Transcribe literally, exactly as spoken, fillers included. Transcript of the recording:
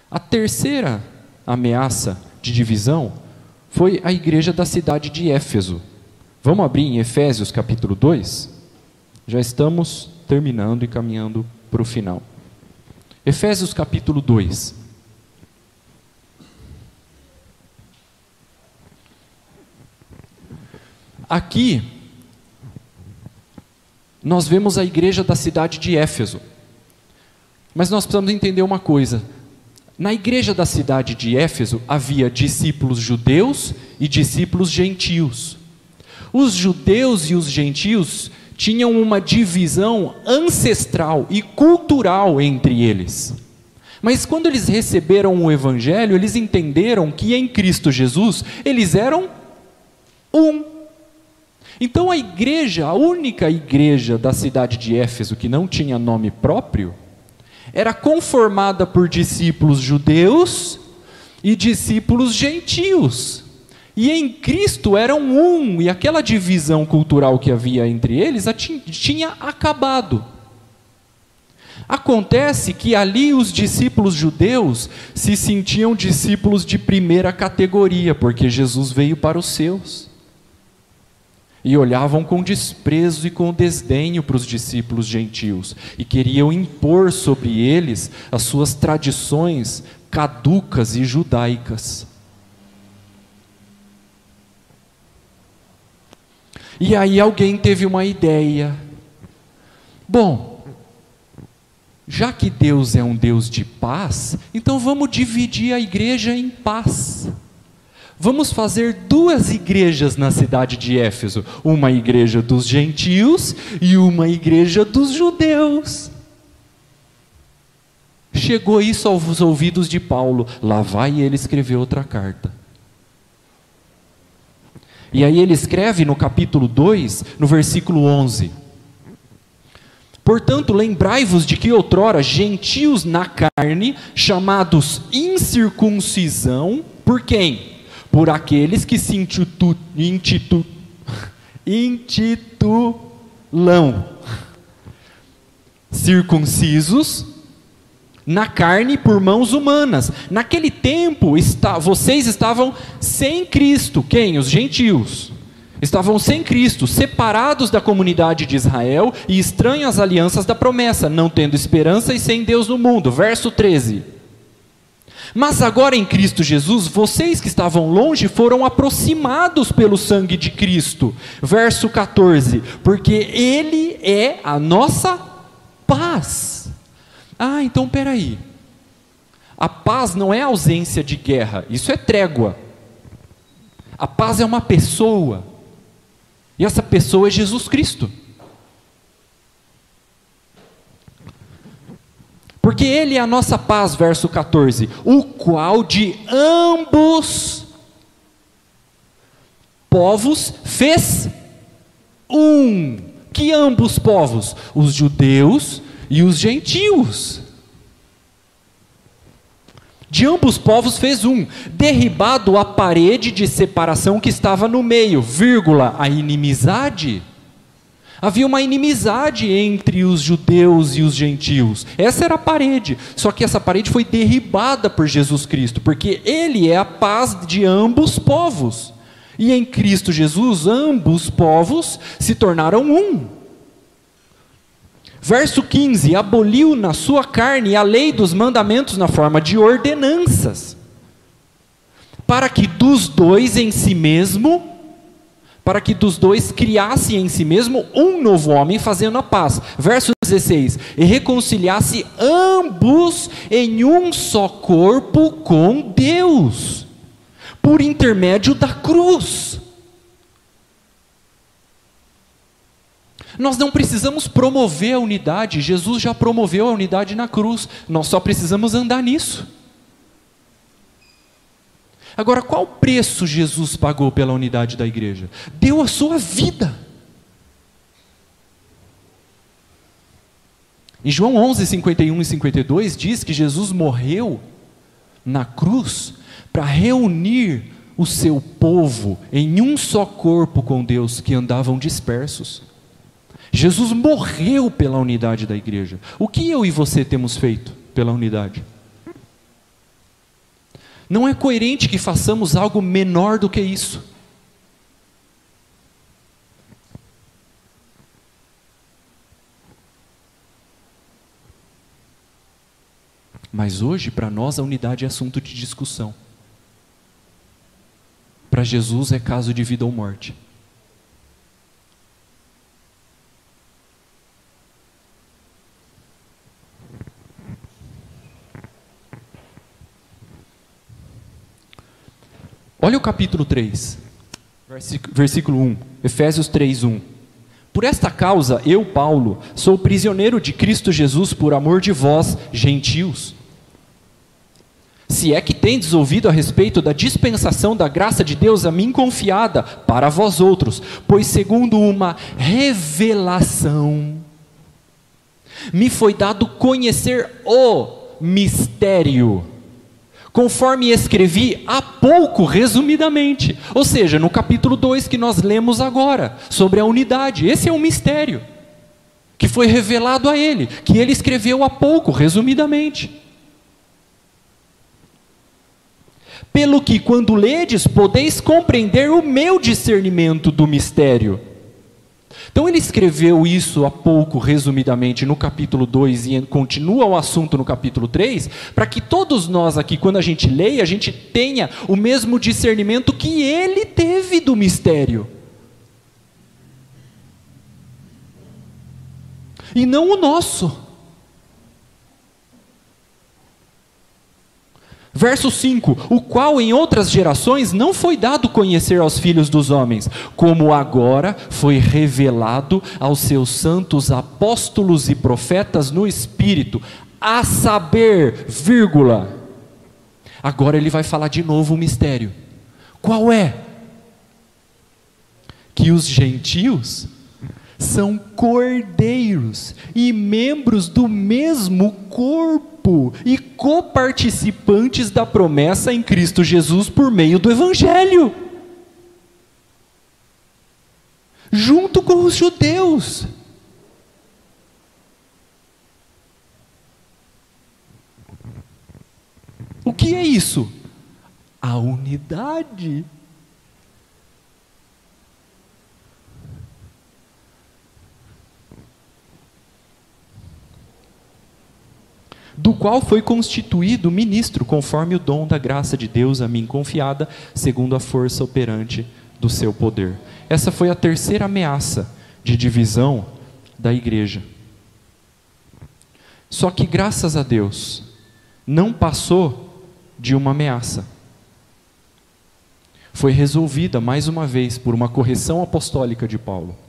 A terceira ameaça de divisão foi a igreja da cidade de Éfeso. Vamos abrir em Efésios capítulo dois? Já estamos terminando e caminhando para o final. Efésios capítulo dois. Aqui, nós vemos a igreja da cidade de Éfeso. Mas nós precisamos entender uma coisa. Na igreja da cidade de Éfeso, havia discípulos judeus e discípulos gentios. Os judeus e os gentios tinham uma divisão ancestral e cultural entre eles. Mas quando eles receberam o evangelho, eles entenderam que em Cristo Jesus, eles eram um. Então a igreja, a única igreja da cidade de Éfeso que não tinha nome próprio, era conformada por discípulos judeus e discípulos gentios. E em Cristo eram um, e aquela divisão cultural que havia entre eles tinha acabado. Acontece que ali os discípulos judeus se sentiam discípulos de primeira categoria, porque Jesus veio para os seus. E olhavam com desprezo e com desdenho para os discípulos gentios, e queriam impor sobre eles as suas tradições caducas e judaicas. E aí alguém teve uma ideia. Bom, já que Deus é um Deus de paz, então vamos dividir a igreja em paz. Vamos fazer duas igrejas na cidade de Éfeso, uma igreja dos gentios e uma igreja dos judeus. Chegou isso aos ouvidos de Paulo, lá vai ele escrever outra carta. E aí ele escreve no capítulo dois, no versículo onze. Portanto, lembrai-vos de que outrora gentios na carne, chamados incircuncisão, por quem? Por aqueles que se institu, institu, intitulam circuncisos na carne por mãos humanas. Naquele tempo, está, vocês estavam sem Cristo. Quem? Os gentios. Estavam sem Cristo, separados da comunidade de Israel e estranhos às alianças da promessa, não tendo esperança e sem Deus no mundo. Verso treze. Mas agora em Cristo Jesus, vocês que estavam longe foram aproximados pelo sangue de Cristo. Verso quatorze. Porque Ele é a nossa paz. Ah, então peraí. A paz não é ausência de guerra, isso é trégua. A paz é uma pessoa. E essa pessoa é Jesus Cristo. Porque Ele é a nossa paz, verso quatorze, o qual de ambos povos fez um. Que ambos povos? Os judeus e os gentios. De ambos povos fez um, derribado a parede de separação que estava no meio, vírgula, a inimizade. Havia uma inimizade entre os judeus e os gentios. Essa era a parede. Só que essa parede foi derribada por Jesus Cristo, porque Ele é a paz de ambos povos. E em Cristo Jesus, ambos povos se tornaram um. Verso quinze, aboliu na sua carne a lei dos mandamentos na forma de ordenanças, para que dos dois em si mesmo... para que dos dois criasse em si mesmo um novo homem, fazendo a paz. Verso dezesseis, e reconciliasse ambos em um só corpo com Deus, por intermédio da cruz. Nós não precisamos promover a unidade, Jesus já promoveu a unidade na cruz, nós só precisamos andar nisso. Agora, qual preço Jesus pagou pela unidade da igreja? Deu a sua vida. Em João onze, cinquenta e um e cinquenta e dois, diz que Jesus morreu na cruz para reunir o seu povo em um só corpo com Deus, que andavam dispersos. Jesus morreu pela unidade da igreja. O que eu e você temos feito pela unidade? Não é coerente que façamos algo menor do que isso. Mas hoje, para nós, a unidade é assunto de discussão. Para Jesus é caso de vida ou morte. Olha o capítulo três, versículo um, Efésios três, um. Por esta causa, eu, Paulo, sou prisioneiro de Cristo Jesus por amor de vós, gentios. Se é que tendes ouvido a respeito da dispensação da graça de Deus a mim confiada para vós outros, pois segundo uma revelação, me foi dado conhecer o mistério, conforme escrevi há pouco, resumidamente. Ou seja, no capítulo dois que nós lemos agora, sobre a unidade. Esse é um mistério, que foi revelado a ele, que ele escreveu há pouco, resumidamente. Pelo que, quando ledes, podeis compreender o meu discernimento do mistério. Então ele escreveu isso há pouco, resumidamente, no capítulo dois, e continua o assunto no capítulo três, para que todos nós aqui, quando a gente leia, a gente tenha o mesmo discernimento que ele teve do mistério. E não o nosso. Verso cinco, o qual em outras gerações não foi dado conhecer aos filhos dos homens, como agora foi revelado aos seus santos apóstolos e profetas no Espírito, a saber, vírgula. Agora ele vai falar de novo o mistério. Qual é? Que os gentios são cordeiros e membros do mesmo corpo e coparticipantes da promessa em Cristo Jesus por meio do Evangelho, junto com os judeus. O que é isso? A unidade. Do qual foi constituído ministro, conforme o dom da graça de Deus a mim confiada, segundo a força operante do seu poder. Essa foi a terceira ameaça de divisão da igreja. Só que, graças a Deus, não passou de uma ameaça. Foi resolvida, mais uma vez, por uma correção apostólica de Paulo.